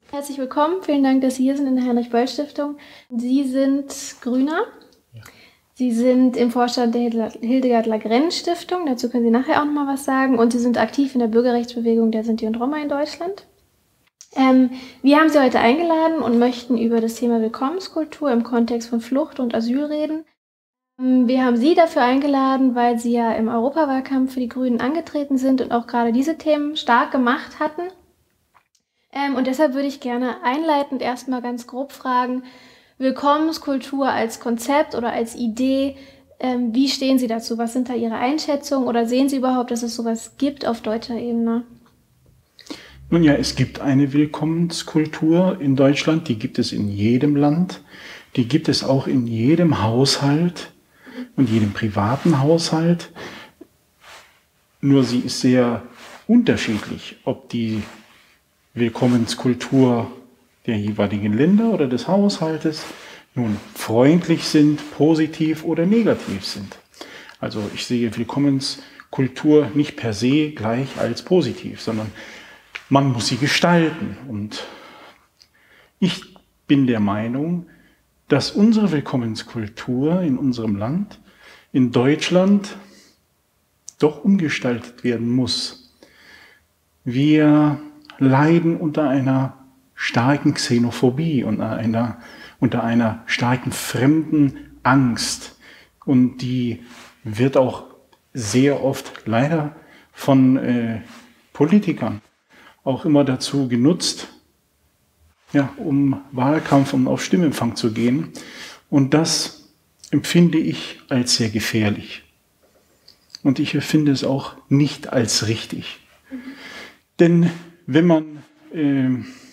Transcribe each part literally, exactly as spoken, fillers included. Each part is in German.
Herzlich willkommen, vielen Dank, dass Sie hier sind in der Heinrich-Böll-Stiftung. Sie sind Grüner. Ja. Sie sind im Vorstand der Hildegard-Lagrenn-Stiftung, dazu können Sie nachher auch noch mal was sagen. Und Sie sind aktiv in der Bürgerrechtsbewegung der Sinti und Roma in Deutschland. Ähm, wir haben Sie heute eingeladen und möchten über das Thema Willkommenskultur im Kontext von Flucht und Asyl reden. Ähm, wir haben Sie dafür eingeladen, weil Sie ja im Europawahlkampf für die Grünen angetreten sind und auch gerade diese Themen stark gemacht hatten. Ähm, und deshalb würde ich gerne einleitend erstmal ganz grob fragen, Willkommenskultur als Konzept oder als Idee, ähm, wie stehen Sie dazu? Was sind da Ihre Einschätzungen oder sehen Sie überhaupt, dass es sowas gibt auf deutscher Ebene? Nun ja, es gibt eine Willkommenskultur in Deutschland, die gibt es in jedem Land, die gibt es auch in jedem Haushalt und jedem privaten Haushalt. Nur sie ist sehr unterschiedlich, ob die Willkommenskultur der jeweiligen Länder oder des Haushaltes nun freundlich sind, positiv oder negativ sind. Also ich sehe Willkommenskultur nicht per se gleich als positiv, sondern man muss sie gestalten. Und ich bin der Meinung, dass unsere Willkommenskultur in unserem Land, in Deutschland, doch umgestaltet werden muss. Wir leiden unter einer starken Xenophobie und einer, unter einer starken fremden Angst. Und die wird auch sehr oft leider von äh, Politikern auch immer dazu genutzt, ja, um Wahlkampf und auf Stimmempfang zu gehen. Und das empfinde ich als sehr gefährlich. Und ich empfinde es auch nicht als richtig. Mhm. Denn wenn man äh,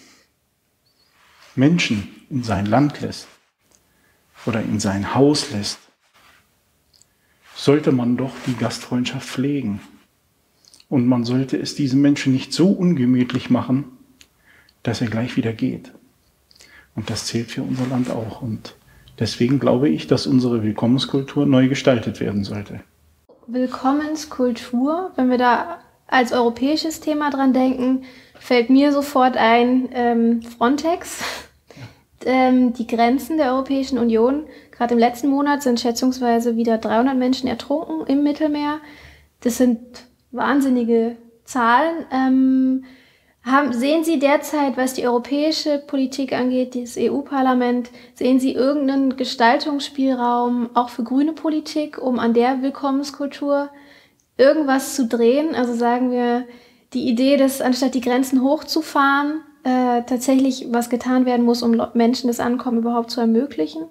Menschen in sein Land lässt oder in sein Haus lässt, sollte man doch die Gastfreundschaft pflegen. Und man sollte es diesem Menschen nicht so ungemütlich machen, dass er gleich wieder geht. Und das zählt für unser Land auch. Und deswegen glaube ich, dass unsere Willkommenskultur neu gestaltet werden sollte. Willkommenskultur, wenn wir da als europäisches Thema dran denken, fällt mir sofort ein ähm, Frontex, ähm, die Grenzen der Europäischen Union. Gerade im letzten Monat sind schätzungsweise wieder dreihundert Menschen ertrunken im Mittelmeer. Das sind wahnsinnige Zahlen. Ähm, haben, sehen Sie derzeit, was die europäische Politik angeht, das E U-Parlament, sehen Sie irgendeinen Gestaltungsspielraum auch für grüne Politik, um an der Willkommenskultur irgendwas zu drehen? Also sagen wir, die Idee, dass anstatt die Grenzen hochzufahren, äh, tatsächlich was getan werden muss, um Menschen das Ankommen überhaupt zu ermöglichen?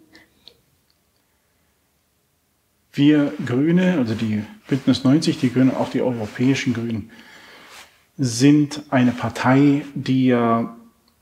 Wir Grüne, also die Bündnis neunzig, die Grünen, auch die europäischen Grünen, sind eine Partei, die ja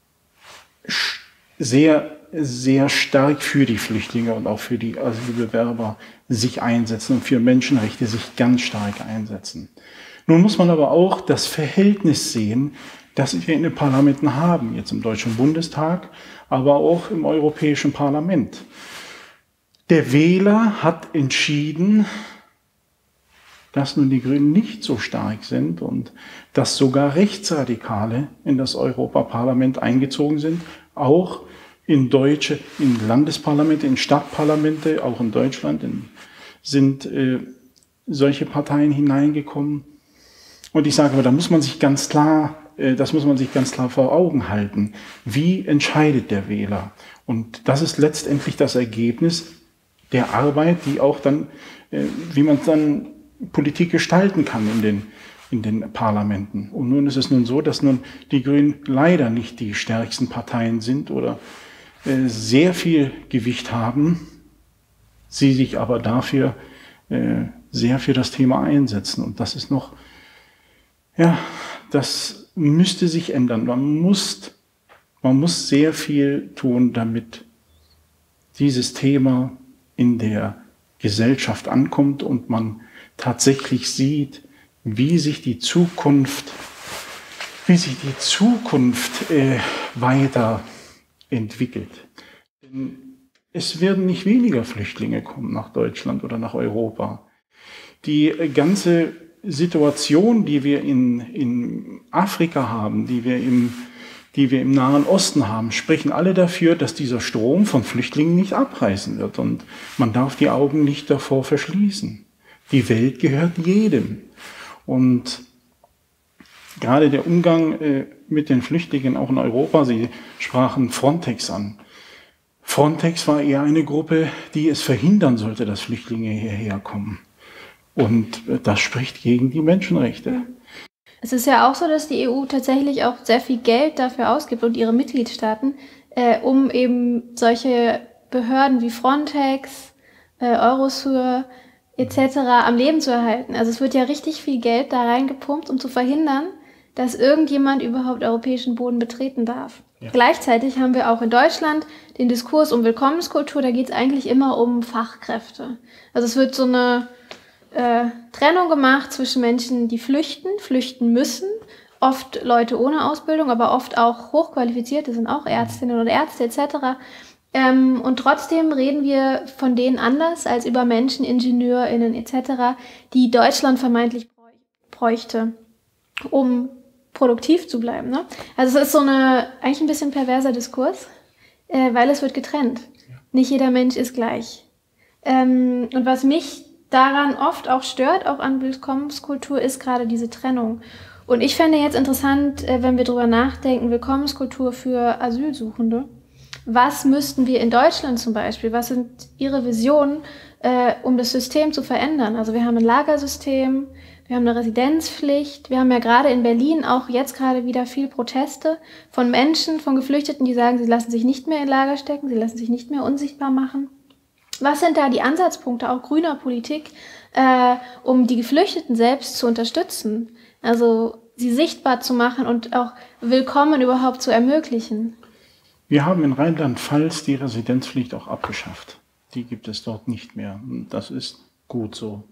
sehr, sehr stark für die Flüchtlinge und auch für die Asylbewerber sich einsetzen und für Menschenrechte sich ganz stark einsetzen. Nun muss man aber auch das Verhältnis sehen, das wir in den Parlamenten haben, jetzt im Deutschen Bundestag, aber auch im Europäischen Parlament. Der Wähler hat entschieden, dass nun die Grünen nicht so stark sind und dass sogar Rechtsradikale in das Europaparlament eingezogen sind, auch in deutsche, in Landesparlamente, in Stadtparlamente, auch in Deutschland in, sind äh, solche Parteien hineingekommen. Und ich sage aber, da muss man sich ganz klar, äh, das muss man sich ganz klar vor Augen halten. Wie entscheidet der Wähler? Und das ist letztendlich das Ergebnis der Arbeit, die auch dann, äh, wie man dann Politik gestalten kann in den, in den Parlamenten. Und nun ist es nun so, dass nun die Grünen leider nicht die stärksten Parteien sind oder äh, sehr viel Gewicht haben, sie sich aber dafür äh, sehr für das Thema einsetzen. Und das ist noch, ja, das müsste sich ändern. Man muss, man muss sehr viel tun, damit dieses Thema in der Gesellschaft ankommt und man tatsächlich sieht, wie sich die Zukunft, wie sich die Zukunft äh, weiterentwickelt. Denn es werden nicht weniger Flüchtlinge kommen nach Deutschland oder nach Europa. Die ganze Situation, die wir in, in Afrika haben, die wir im die wir im Nahen Osten haben, sprechen alle dafür, dass dieser Strom von Flüchtlingen nicht abreißen wird. Und man darf die Augen nicht davor verschließen. Die Welt gehört jedem. Und gerade der Umgang äh, mit den Flüchtlingen auch in Europa, Sie sprachen Frontex an. Frontex war eher eine Gruppe, die es verhindern sollte, dass Flüchtlinge hierher kommen. Und äh, das spricht gegen die Menschenrechte. Es ist ja auch so, dass die E U tatsächlich auch sehr viel Geld dafür ausgibt und ihre Mitgliedstaaten, äh, um eben solche Behörden wie Frontex, äh, Eurosur et cetera am Leben zu erhalten. Also es wird ja richtig viel Geld da reingepumpt, um zu verhindern, dass irgendjemand überhaupt europäischen Boden betreten darf. Ja. Gleichzeitig haben wir auch in Deutschland den Diskurs um Willkommenskultur, da geht es eigentlich immer um Fachkräfte. Also es wird so eine äh, Trennung gemacht zwischen Menschen, die flüchten, flüchten müssen, oft Leute ohne Ausbildung, aber oft auch hochqualifizierte, sind auch Ärztinnen oder Ärzte et cetera. Ähm, und trotzdem reden wir von denen anders als über Menschen, IngenieurInnen et cetera, die Deutschland vermeintlich bräuchte, um produktiv zu bleiben. Ne? Also es ist so eine eigentlich ein bisschen perverser Diskurs, äh, weil es wird getrennt. Ja. Nicht jeder Mensch ist gleich. Ähm, und was mich daran oft auch stört, auch an Willkommenskultur, ist gerade diese Trennung. Und ich fände jetzt interessant, äh, wenn wir drüber nachdenken, Willkommenskultur für Asylsuchende. Was müssten wir in Deutschland zum Beispiel, was sind Ihre Visionen, äh, um das System zu verändern? Also wir haben ein Lagersystem, wir haben eine Residenzpflicht, wir haben ja gerade in Berlin auch jetzt gerade wieder viel Proteste von Menschen, von Geflüchteten, die sagen, sie lassen sich nicht mehr in Lager stecken, sie lassen sich nicht mehr unsichtbar machen. Was sind da die Ansatzpunkte auch grüner Politik, äh, um die Geflüchteten selbst zu unterstützen? Also sie sichtbar zu machen und auch Willkommen überhaupt zu ermöglichen? Wir haben in Rheinland-Pfalz die Residenzpflicht auch abgeschafft. Die gibt es dort nicht mehr. Das ist gut so.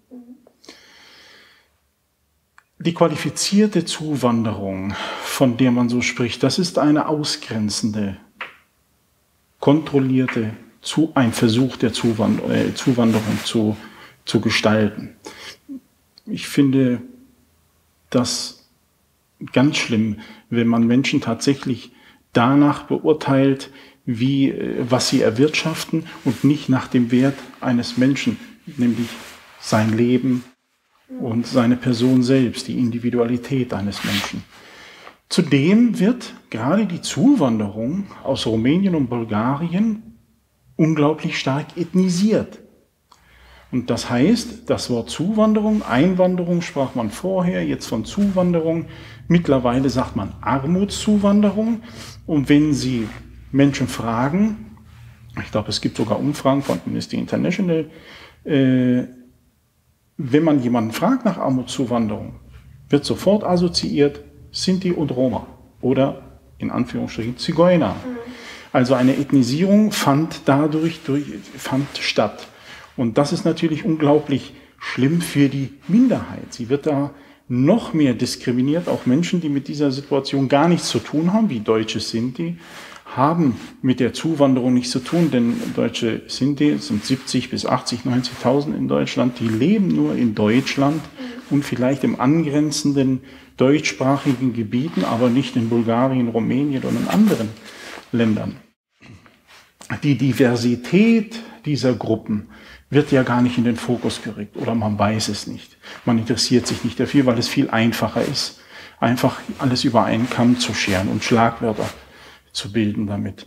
Die qualifizierte Zuwanderung, von der man so spricht, das ist eine ausgrenzende, kontrollierte, zu, ein Versuch der Zuwand- äh, Zuwanderung zu, zu gestalten. Ich finde das ganz schlimm, wenn man Menschen tatsächlich danach beurteilt, wie, was sie erwirtschaften und nicht nach dem Wert eines Menschen, nämlich sein Leben und seine Person selbst, die Individualität eines Menschen. Zudem wird gerade die Zuwanderung aus Rumänien und Bulgarien unglaublich stark ethnisiert. Und das heißt, das Wort Zuwanderung, Einwanderung sprach man vorher, jetzt von Zuwanderung. Mittlerweile sagt man Armutszuwanderung. Und wenn Sie Menschen fragen, ich glaube, es gibt sogar Umfragen von Amnesty International, äh, wenn man jemanden fragt nach Armutszuwanderung, wird sofort assoziiert Sinti und Roma oder in Anführungsstrichen Zigeuner. Mhm. Also eine Ethnisierung fand dadurch durch, fand statt. Und das ist natürlich unglaublich schlimm für die Minderheit. Sie wird da noch mehr diskriminiert. Auch Menschen, die mit dieser Situation gar nichts zu tun haben, wie deutsche Sinti, haben mit der Zuwanderung nichts zu tun, denn deutsche Sinti sind siebzig bis achtzig, neunzigtausend in Deutschland, die leben nur in Deutschland und vielleicht im angrenzenden deutschsprachigen Gebieten, aber nicht in Bulgarien, Rumänien und in anderen Ländern. Die Diversität dieser Gruppen wird ja gar nicht in den Fokus gerückt oder man weiß es nicht. Man interessiert sich nicht dafür, weil es viel einfacher ist, einfach alles über einen Kamm zu scheren und Schlagwörter zu bilden damit.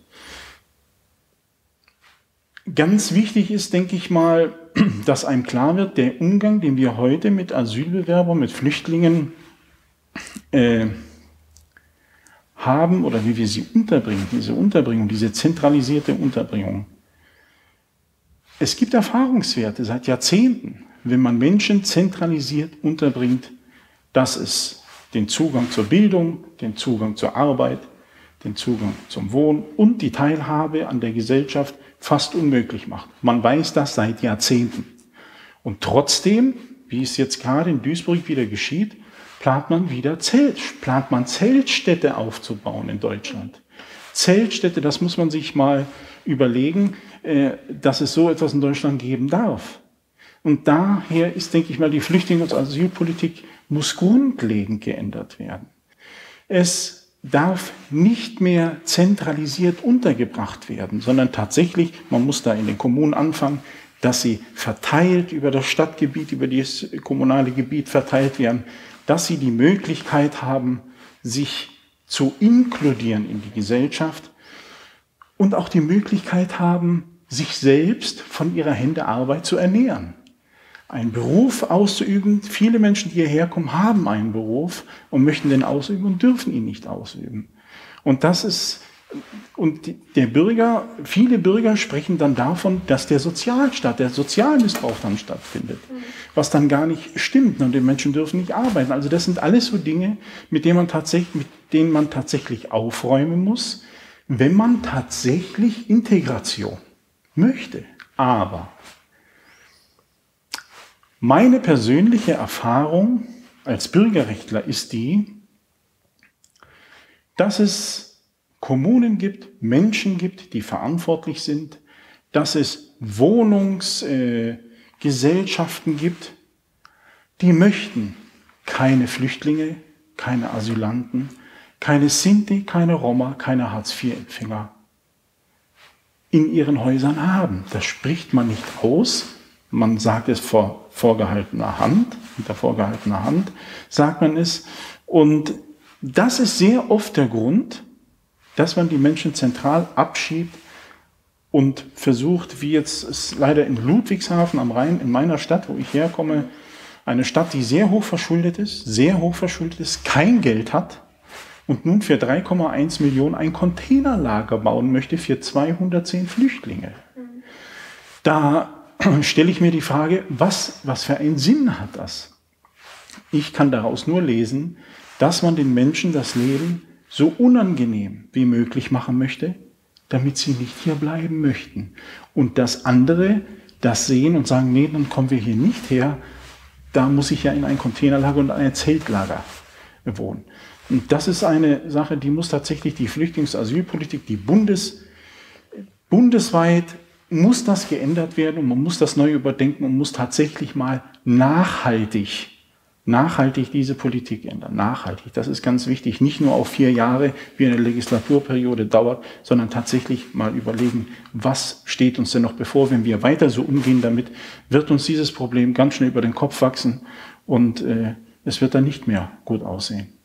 Ganz wichtig ist, denke ich mal, dass einem klar wird, der Umgang, den wir heute mit Asylbewerbern, mit Flüchtlingen äh, haben oder wie wir sie unterbringen, diese Unterbringung, diese zentralisierte Unterbringung. Es gibt Erfahrungswerte seit Jahrzehnten, wenn man Menschen zentralisiert unterbringt, dass es den Zugang zur Bildung, den Zugang zur Arbeit, den Zugang zum Wohnen und die Teilhabe an der Gesellschaft fast unmöglich macht. Man weiß das seit Jahrzehnten. Und trotzdem, wie es jetzt gerade in Duisburg wieder geschieht, plant man wieder Zelt, plant man Zeltstädte aufzubauen in Deutschland. Zeltstädte, das muss man sich mal überlegen, äh, dass es so etwas in Deutschland geben darf. Und daher ist, denke ich mal, die Flüchtlinge- und Asylpolitik muss grundlegend geändert werden. Es darf nicht mehr zentralisiert untergebracht werden, sondern tatsächlich, man muss da in den Kommunen anfangen, dass sie verteilt über das Stadtgebiet, über das kommunale Gebiet verteilt werden, dass sie die Möglichkeit haben, sich zu inkludieren in die Gesellschaft und auch die Möglichkeit haben, sich selbst von ihrer Hände Arbeit zu ernähren. Einen Beruf auszuüben. Viele Menschen, die hierher kommen, haben einen Beruf und möchten den ausüben und dürfen ihn nicht ausüben. Und das ist, und der Bürger, viele Bürger sprechen dann davon, dass der Sozialstaat, der Sozialmissbrauch dann stattfindet, was dann gar nicht stimmt und die Menschen dürfen nicht arbeiten. Also das sind alles so Dinge, mit denen man tatsächlich, mit denen man tatsächlich aufräumen muss, wenn man tatsächlich Integration möchte. Aber meine persönliche Erfahrung als Bürgerrechtler ist die, dass es Kommunen gibt, Menschen gibt, die verantwortlich sind, dass es Wohnungsgesellschaften äh, gibt, die möchten keine Flüchtlinge, keine Asylanten, keine Sinti, keine Roma, keine Hartz vier Empfänger in ihren Häusern haben. Das spricht man nicht aus. Man sagt es vor vorgehaltener Hand, hinter vorgehaltener Hand sagt man es. Und das ist sehr oft der Grund, dass man die Menschen zentral abschiebt und versucht, wie jetzt es leider in Ludwigshafen am Rhein, in meiner Stadt, wo ich herkomme, eine Stadt, die sehr hoch verschuldet ist, sehr hoch verschuldet ist, kein Geld hat und nun für drei Komma eins Millionen ein Containerlager bauen möchte für zweihundertzehn Flüchtlinge. Da stelle ich mir die Frage, was, was für einen Sinn hat das? Ich kann daraus nur lesen, dass man den Menschen das Leben so unangenehm wie möglich machen möchte, damit sie nicht hier bleiben möchten. Und dass andere das sehen und sagen, nee, dann kommen wir hier nicht her, da muss ich ja in ein Containerlager und ein Zeltlager wohnen. Und das ist eine Sache, die muss tatsächlich die Flüchtlings- und Asylpolitik, die Bundes, bundesweit muss das geändert werden und man muss das neu überdenken und muss tatsächlich mal nachhaltig, nachhaltig diese Politik ändern. Nachhaltig, das ist ganz wichtig. Nicht nur auf vier Jahre, wie eine Legislaturperiode dauert, sondern tatsächlich mal überlegen, was steht uns denn noch bevor. Wenn wir weiter so umgehen damit, wird uns dieses Problem ganz schnell über den Kopf wachsen und äh, es wird dann nicht mehr gut aussehen.